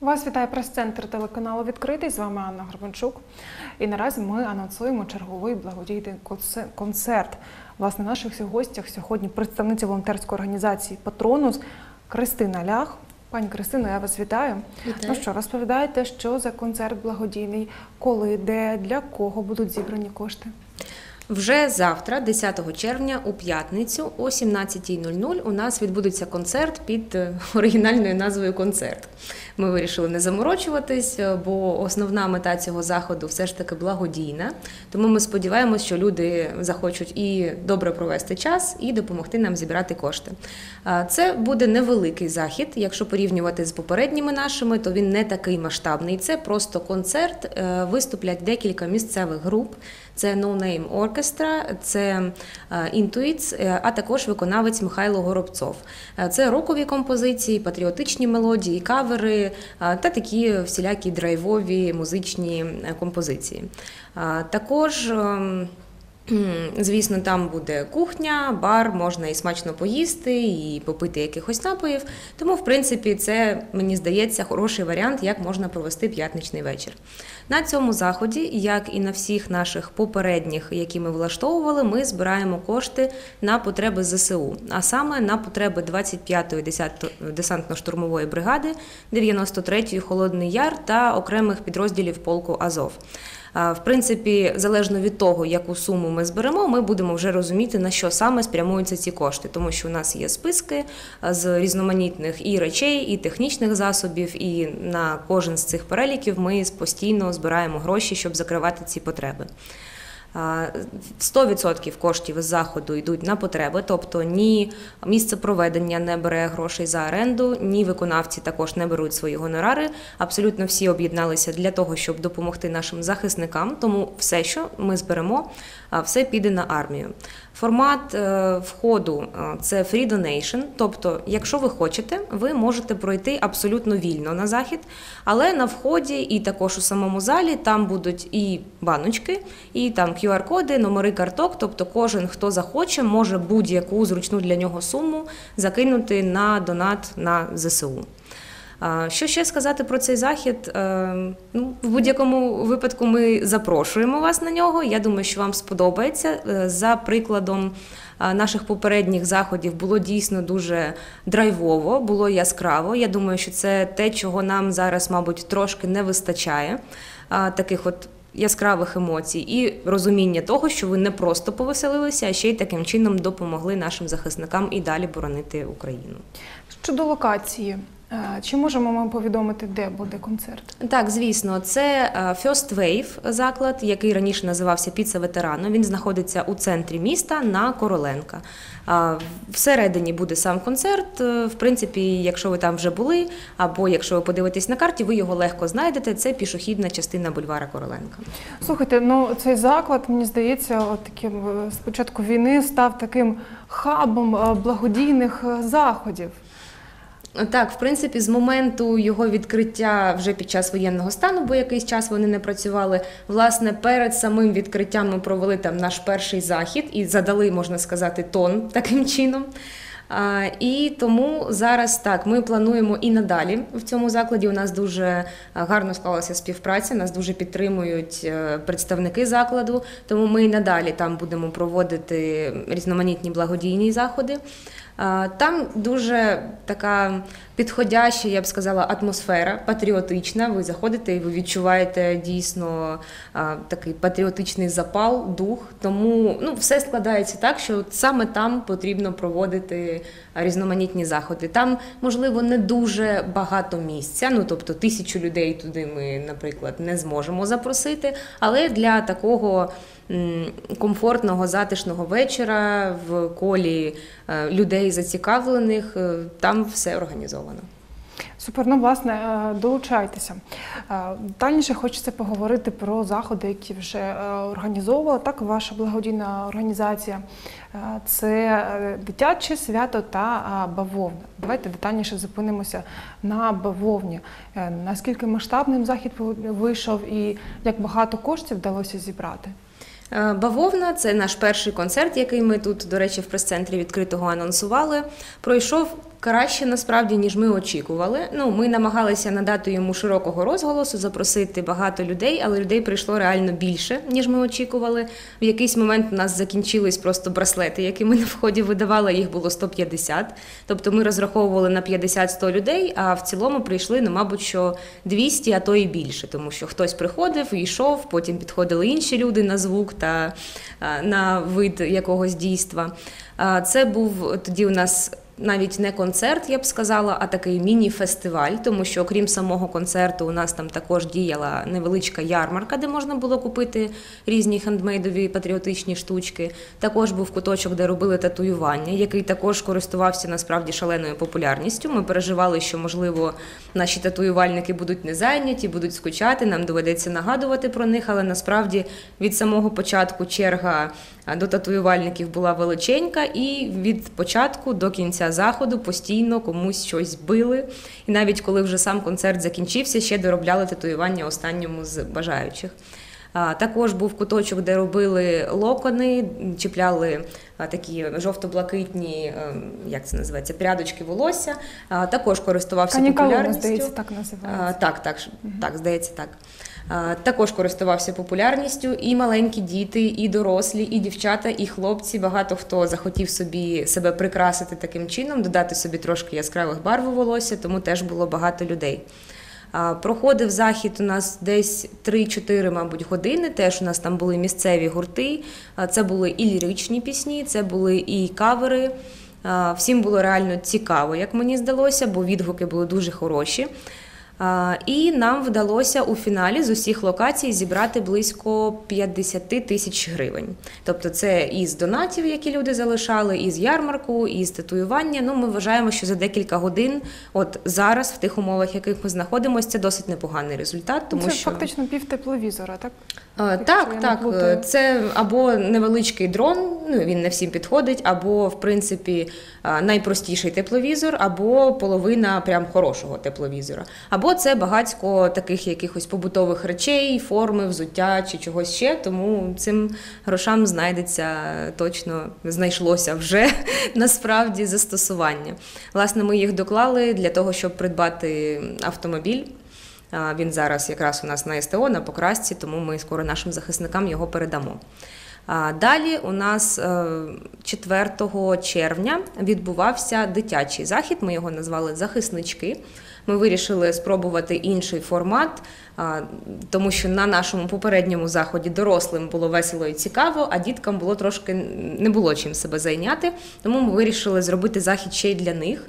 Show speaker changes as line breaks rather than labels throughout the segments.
Вас вітає прес-центр телеканалу «Відкритий». З вами Анна Горбанчук. І наразі ми анонсуємо черговий благодійний концерт. Власне, в наших гостях сьогодні представниця волонтерської організації «Патронус» Кристина Лях. Пані Кристино, я вас вітаю.
Вітаю.
Ну що, розповідаєте, що за концерт благодійний, коли, де, для кого будуть зібрані кошти?
Вже завтра, 10 червня, у п'ятницю о 17:00 у нас відбудеться концерт під оригінальною назвою «Концерт». Ми вирішили не заморочуватись, бо основна мета цього заходу все ж таки благодійна. Тому ми сподіваємося, що люди захочуть і добре провести час, і допомогти нам зібрати кошти. Це буде невеликий захід. Якщо порівнювати з попередніми нашими, то він не такий масштабний. Це просто концерт, виступлять декілька місцевих груп. Це No Name Orchestra, це Intuits, а також виконавець Михайло Горобцов. Це рокові композиції, патріотичні мелодії, кавери та такі всілякі драйвові музичні композиції. Також, звісно, там буде кухня, бар, можна і смачно поїсти, і попити якихось напоїв. Тому, в принципі, це, мені здається, хороший варіант, як можна провести п'ятничний вечір. На цьому заході, як і на всіх наших попередніх, які ми влаштовували, ми збираємо кошти на потреби ЗСУ, а саме на потреби 25-ї десантно-штурмової бригади, 93-ї «Холодний Яр» та окремих підрозділів полку «Азов». В принципі, залежно від того, яку суму ми зберемо, ми будемо вже розуміти, на що саме спрямуються ці кошти. Тому що у нас є списки з різноманітних і речей, і технічних засобів, і на кожен з цих переліків ми постійно збираємо гроші, щоб закривати ці потреби. 100% коштів з заходу йдуть на потреби, тобто ні місце проведення не бере грошей за оренду, ні виконавці також не беруть свої гонорари. Абсолютно всі об'єдналися для того, щоб допомогти нашим захисникам, тому все, що ми зберемо, все піде на армію. Формат входу – це free donation, тобто, якщо ви хочете, ви можете пройти абсолютно вільно на захід, але на вході і також у самому залі там будуть і баночки, і там QR-коди, номери карток, тобто кожен, хто захоче, може будь-яку зручну для нього суму закинути на донат на ЗСУ. Що ще сказати про цей захід? В будь-якому випадку ми запрошуємо вас на нього. Я думаю, що вам сподобається. За прикладом наших попередніх заходів було дійсно дуже драйвово, було яскраво. Я думаю, що це те, чого нам зараз, мабуть, трошки не вистачає, таких от яскравих емоцій і розуміння того, що ви не просто повеселилися, а ще й таким чином допомогли нашим захисникам і далі боронити Україну.
Щодо локації, чи можемо ми повідомити, де буде концерт?
Так, звісно, це First Wave заклад, який раніше називався Піца Ветерану. Він знаходиться у центрі міста на Короленка. Всередині буде сам концерт. В принципі, якщо ви там вже були, або якщо ви подивитесь на карті, ви його легко знайдете. Це пішохідна частина бульвара Короленка.
Слухайте, цей заклад, мені здається, з початку війни став таким хабом благодійних заходів.
Так, в принципі, з моменту його відкриття вже під час воєнного стану, бо якийсь час вони не працювали, власне, перед самим відкриттям ми провели там наш перший захід і задали, можна сказати, тон таким чином. І тому зараз так, ми плануємо і надалі в цьому закладі. У нас дуже гарно склалася співпраця, нас дуже підтримують представники закладу, тому ми і надалі там будемо проводити різноманітні благодійні заходи. Там дуже така підходяща, я б сказала, атмосфера, патріотична. Ви заходите і ви відчуваєте дійсно такий патріотичний запал, дух. Тому все складається так, що саме там потрібно проводити різноманітні заходи. Там, можливо, не дуже багато місця, тобто 1000 людей туди ми, наприклад, не зможемо запросити, але для такого комфортного, затишного вечора в колі людей зацікавлених, там все організовано.
Супер, власне, долучайтеся. Детальніше хочеться поговорити про заходи, які вже організовувала так ваша благодійна організація. Це дитяче свято та бавовна. Давайте детальніше зупинимося на бавовні. Наскільки масштабним захід вийшов і як багато коштів вдалося зібрати?
Бавовна – це наш перший концерт, який ми тут, до речі, в прес-центрі відкритого анонсували. Пройшов Краще насправді, ніж ми очікували. Ми намагалися надати йому широкого розголосу, запросити багато людей, але людей прийшло реально більше, ніж ми очікували. В якийсь момент у нас закінчились просто браслети, які ми на вході видавали, їх було 150. Тобто ми розраховували на 50-100 людей, а в цілому прийшли, мабуть, що 200, а то і більше, тому що хтось приходив, йшов, потім підходили інші люди на звук та на вид якогось дійства. Це був тоді у нас навіть не концерт, я б сказала, а такий міні-фестиваль, тому що окрім самого концерту у нас там також діяла невеличка ярмарка, де можна було купити різні хендмейдові патріотичні штучки. Також був куточок, де робили татуювання, який також користувався насправді шаленою популярністю. Ми переживали, що, можливо, наші татуювальники будуть не зайняті, будуть скучати, нам доведеться нагадувати про них, але насправді від самого початку черга до татуювальників була величенька, і від початку до кінця заходу постійно комусь щось били. І навіть коли вже сам концерт закінчився, ще доробляли татуювання останньому з бажаючих. Також був куточок, де робили локони, чіпляли такі жовто-блакитні, як це називається, прядочки волосся. Також користувався популярністю.
Здається, так називається.
Так, здається, так. Також користувався популярністю, і маленькі діти, і дорослі, і дівчата, і хлопці. Багато хто захотів собі себе прикрасити таким чином, додати собі трошки яскравих барв у волосся, тому теж було багато людей. Проходив захід у нас десь 3-4, мабуть, години, теж у нас там були місцеві гурти, це були і ліричні пісні, це були і кавери. Всім було реально цікаво, як мені здалося, бо відгуки були дуже хороші. І нам вдалося у фіналі з усіх локацій зібрати близько 50 тисяч гривень. Тобто це із донатів, які люди залишали, із ярмарку, із татуювання. Ми вважаємо, що за декілька годин, от зараз, в тих умовах, в яких ми знаходимося, це досить непоганий результат. Тому
це
що
фактично пів тепловізора, так?
Так. Це або невеличкий дрон, він не всім підходить, або, в принципі, найпростіший тепловізор, або половина прям хорошого тепловізора. Або це багатько таких якихось побутових речей, форми, взуття чи чогось ще, тому цим грошам знайшлося вже насправді застосування. Власне, ми їх доклали для того, щоб придбати автомобіль. Він зараз якраз у нас на СТО, на покрасці, тому ми скоро нашим захисникам його передамо. Далі у нас 4 червня відбувався дитячий захід, ми його назвали «Захиснички». Ми вирішили спробувати інший формат, тому що на нашому попередньому заході дорослим було весело і цікаво, а діткам було трошки не було чим себе зайняти, тому ми вирішили зробити захід ще й для них.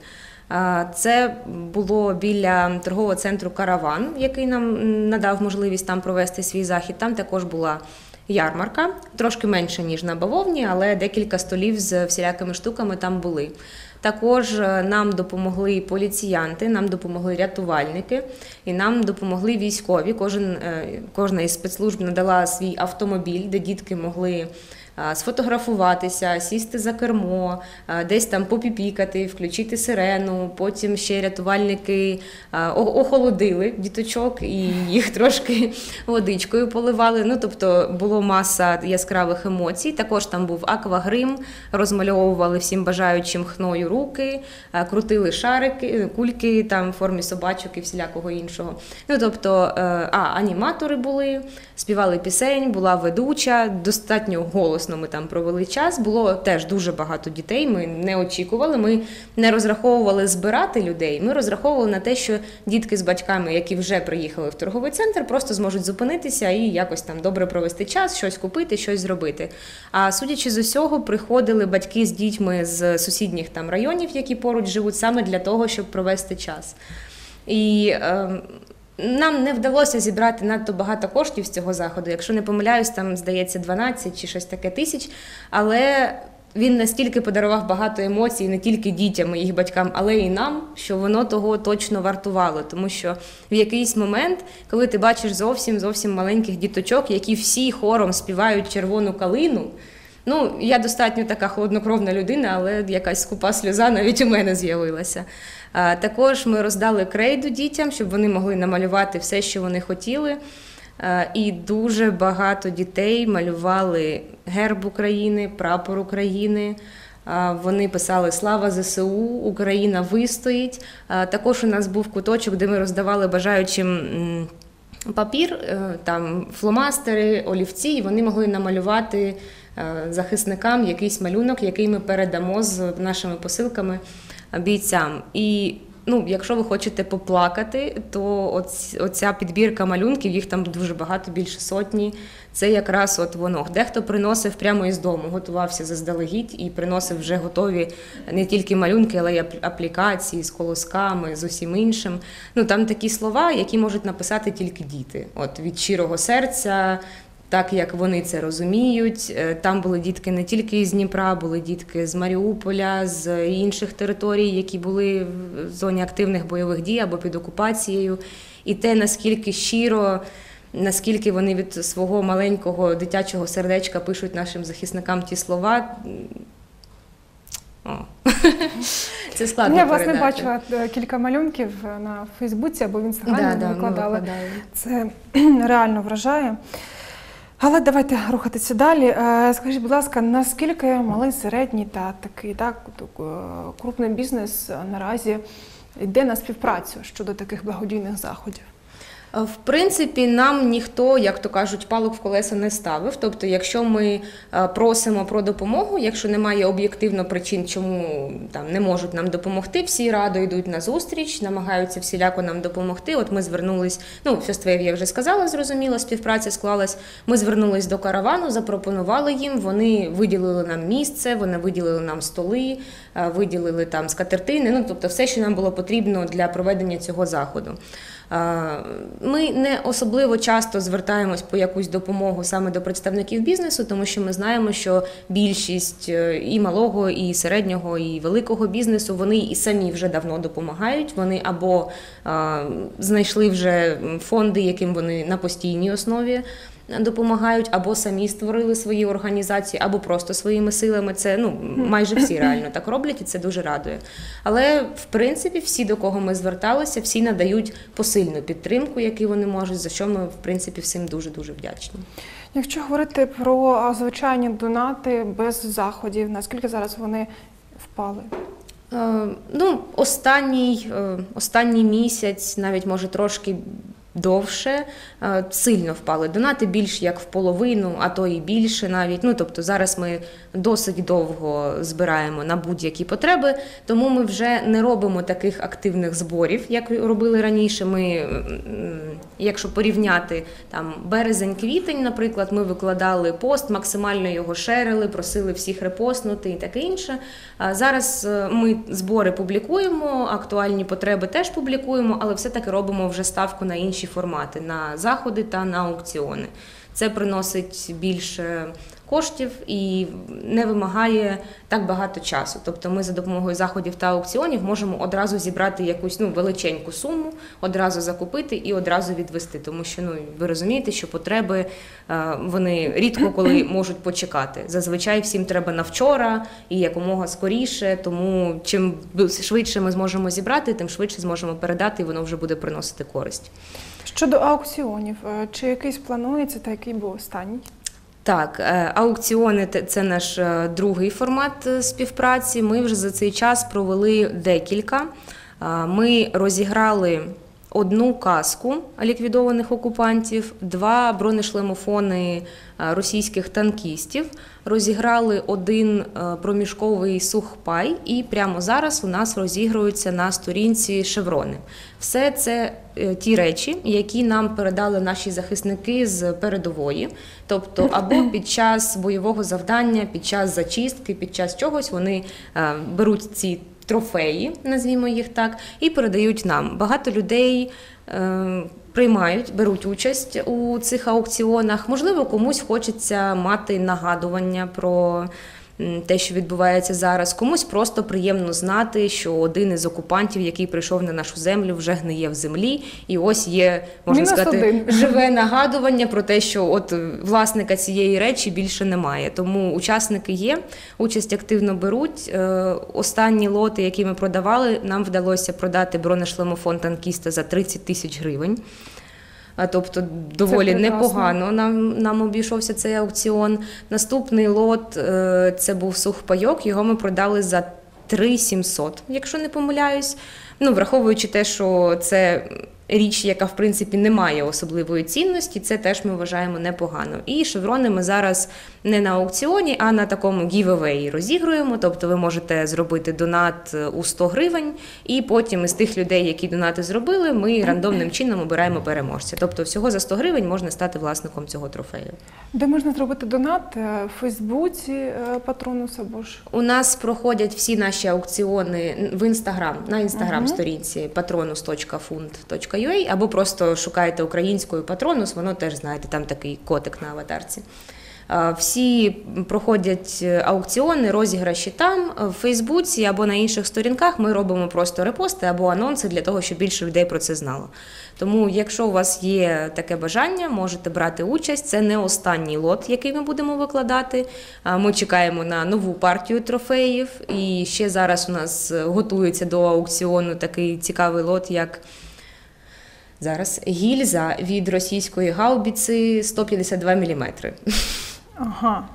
Це було біля торгового центру «Караван», який нам надав можливість там провести свій захід. Там також була ярмарка, трошки менше, ніж на бавовні, але декілька столів з всілякими штуками там були. Також нам допомогли поліціянти, нам допомогли рятувальники і нам допомогли військові. Кожна із спецслужб надала свій автомобіль, де дітки могли сфотографуватися, сісти за кермо, десь там попіпікати, включити сирену. Потім ще рятувальники охолодили діточок і їх трошки водичкою поливали. Тобто було маса яскравих емоцій. Також там був аквагрим, розмальовували всім бажаючим хною руки, крутили шарики, кульки там в формі собачок і всілякого іншого. Тобто аніматори були, співали пісень, була ведуча, достатньо голосно ми там провели час. Було теж дуже багато дітей, ми не очікували, ми не розраховували збирати людей, ми розраховували на те, що дітки з батьками, які вже приїхали в торговий центр, просто зможуть зупинитися і якось там добре провести час, щось купити, щось зробити. А судячи з усього, приходили батьки з дітьми з сусідніх там районів, які поруч живуть, саме для того, щоб провести час. І нам не вдалося зібрати надто багато коштів з цього заходу. Якщо не помиляюсь, там, здається, 12 чи щось таке тисяч, але він настільки подарував багато емоцій не тільки дітям і їх батькам, але і нам, що воно того точно вартувало. Тому що в якийсь момент, коли ти бачиш зовсім маленьких діточок, які всі хором співають «Червону калину», я достатньо така холоднокровна людина, але якась скупа сльоза навіть у мене з'явилася. Також ми роздали крейду дітям, щоб вони могли намалювати все, що вони хотіли. І дуже багато дітей малювали герб України, прапор України, Вони писали «Слава ЗСУ», «Україна вистоїть». Також у нас був куточок, де ми роздавали бажаючим папір, там фломастери, олівці, і вони могли намалювати захисникам якийсь малюнок, який ми передамо з нашими посилками бійцям. І якщо ви хочете поплакати, то оця підбірка малюнків, їх там дуже багато, більше сотні, це якраз от воно. Дехто приносив прямо із дому, готувався заздалегідь і приносив вже готові не тільки малюнки, але й аплікації з колосками, з усім іншим. Там такі слова, які можуть написати тільки діти. От від щирого серця, так, як вони це розуміють. Там були дітки не тільки із Дніпра, були дітки з Маріуполя, з інших територій, які були в зоні активних бойових дій або під окупацією. І те, наскільки щиро, наскільки вони від свого маленького дитячого сердечка пишуть нашим захисникам ті слова, це складно передати.
Я, власне, бачила кілька малюнків на Фейсбуці або в Інстаграмі, викладали. Це реально вражає. Але давайте рухатися далі. Скажіть, будь ласка, наскільки малий, середній та такий крупний бізнес наразі йде на співпрацю щодо таких благодійних заходів?
В принципі, нам ніхто, як то кажуть, палок в колеса не ставив. Тобто, якщо ми просимо про допомогу, якщо немає об'єктивно причин, чому не можуть нам допомогти, всі радо йдуть на зустріч, намагаються всіляко нам допомогти. От ми звернулись, Фествейв я вже сказала, зрозуміло, співпраця склалась. Ми звернулись до каравану, запропонували їм, вони виділили нам місце, вони виділили нам столи, виділили там скатертини, тобто все, що нам було потрібно для проведення цього заходу. Ми не особливо часто звертаємось по якусь допомогу саме до представників бізнесу, тому що ми знаємо, що більшість і малого, і середнього, і великого бізнесу, вони і самі вже давно допомагають, вони або знайшли вже фонди, яким вони на постійній основі допомагають, або самі створили свої організації, або просто своїми силами. Це майже всі реально так роблять, і це дуже радує. Але, в принципі, всі, до кого ми зверталися, всі надають посильну підтримку, яку вони можуть, за що ми, в принципі, всім дуже-дуже вдячні.
Якщо говорити про звичайні донати без заходів, наскільки зараз вони впали?
Останній місяць, навіть, може, трошки довше, сильно впали. Донати більш як в половину, а то і більше навіть. Тобто зараз ми досить довго збираємо на будь-які потреби, тому ми вже не робимо таких активних зборів, як робили раніше. Ми, якщо порівняти березень-квітень, наприклад, ми викладали пост, максимально його шерили, просили всіх репостнути і таке інше. Зараз ми збори публікуємо, актуальні потреби теж публікуємо, але все-таки робимо вже ставку на інші формати, на заходи та на аукціони. Це приносить більше коштів і не вимагає так багато часу. Тобто ми за допомогою заходів та аукціонів можемо одразу зібрати якусь величеньку суму, одразу закупити і одразу відвести. Тому що, ви розумієте, що потреби, вони рідко коли можуть почекати. Зазвичай всім треба на вчора і якомога скоріше, тому чим швидше ми зможемо зібрати, тим швидше зможемо передати, і воно вже буде приносити користь.
Щодо аукціонів, чи якийсь планується та який був останній?
Так, аукціони – це наш другий формат співпраці. Ми вже за цей час провели декілька. Ми розіграли одну каску ліквідованих окупантів, 2 бронешлемофони російських танкістів, розіграли 1 проміжковий сухпай і прямо зараз у нас розігруються на сторінці шеврони. Все це ті речі, які нам передали наші захисники з передової. Тобто або під час бойового завдання, під час зачистки, під час чогось вони беруть ці трофеї, назвімо їх так, і передають нам. Багато людей беруть участь у цих аукціонах. Можливо, комусь хочеться мати нагадування про те, що відбувається зараз. Комусь просто приємно знати, що один із окупантів, який прийшов на нашу землю, вже гниє в землі. І ось є, можна сказати, живе нагадування про те, що от власника цієї речі більше немає. Тому учасники є, участь активно беруть. Останні лоти, які ми продавали, нам вдалося продати бронешлемофон танкіста за 30 тисяч гривень. тобто доволі
прекрасно.
непогано нам обійшовся цей аукціон. Наступний лот це був сухпайок, його ми продали за 3700, якщо не помиляюсь. Ну, враховуючи те, що це річ, яка, в принципі, не має особливої цінності, це теж ми вважаємо непогано. І шеврони ми зараз не на аукціоні, а на такому гівевеї розігруємо. Тобто ви можете зробити донат у 100 гривень, і потім із тих людей, які донати зробили, ми рандомним чином обираємо переможця. Тобто всього за 100 гривень можна стати власником цього трофею.
Де можна зробити донат? В Фейсбуці Патронус або ж?
У нас проходять всі наші аукціони в Інстаграм, на Інстаграм-сторінці patronus.fund.ua, або просто шукаєте українською Патронус, воно теж, знаєте, там такий котик на аватарці. Всі проходять аукціони, розіграші там, в Фейсбуці або на інших сторінках ми робимо просто репости або анонси для того, щоб більше людей про це знало. Тому, якщо у вас є таке бажання, можете брати участь. Це не останній лот, який ми будемо викладати. Ми чекаємо на нову партію трофеїв. І ще зараз у нас готується до аукціону такий цікавий лот, як зараз гільза від російської гаубиці 152 мм.
Ага.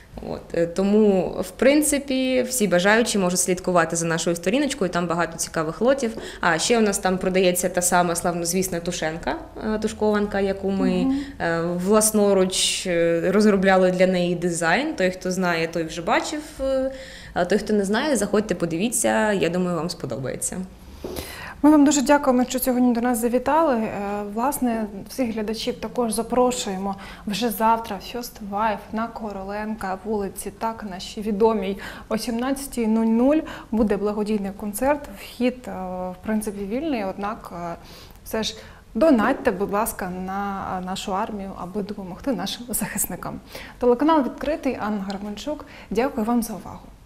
Тому, в принципі, всі бажаючі можуть слідкувати за нашою сторіночкою, там багато цікавих лотів. А ще у нас там продається та сама славнозвісна тушенка, тушкованка, яку ми власноруч розробляли для неї дизайн. Той, хто знає, той вже бачив. А той, хто не знає, заходьте, подивіться, я думаю, вам сподобається.
Ми вам дуже дякуємо, що сьогодні до нас завітали. Власне, всіх глядачів також запрошуємо вже завтра в First Wife на Короленка, вулиці, так, нашій відомій, о 17:00 буде благодійний концерт. Вхід, в принципі, вільний, однак все ж донатьте, будь ласка, на нашу армію, аби допомогти нашим захисникам. Телеканал відкритий, Анна Гармончук. Дякую вам за увагу.